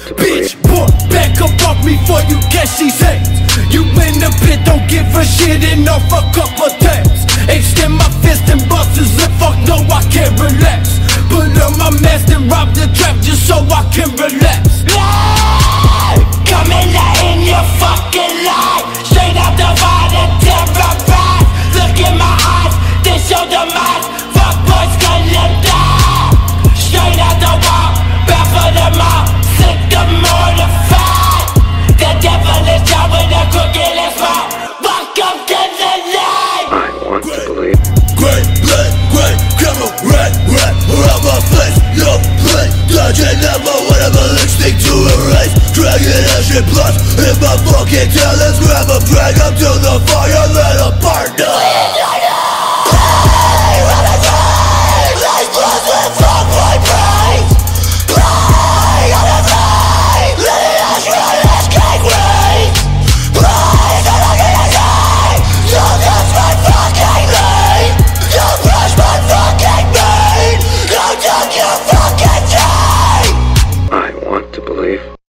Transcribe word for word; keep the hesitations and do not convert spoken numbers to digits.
Bitch, boy, back up off me before you catch these hands. You in the pit, don't give a shit and off a couple taps. Extend my fist and bust his lip, fuck no, I can't relax. Put on my mask and rob the trap just so I can relax. Coming out in your fucking life, straight out the water, terrorized. Look in my eyes, they show the mind. Fuck boys gonna die. Straight out the wall, back for the mob, sick of mortified. The devil is down with a crooked and smile. Welcome to the light. I want to believe. Great, black, great, criminal, red, red, around my face, no play. Dodging ammo, whatever instinct to erase. Dragging ash and blood in my fucking tail. Let's grab 'em, drag 'em to the fire, let 'em burn.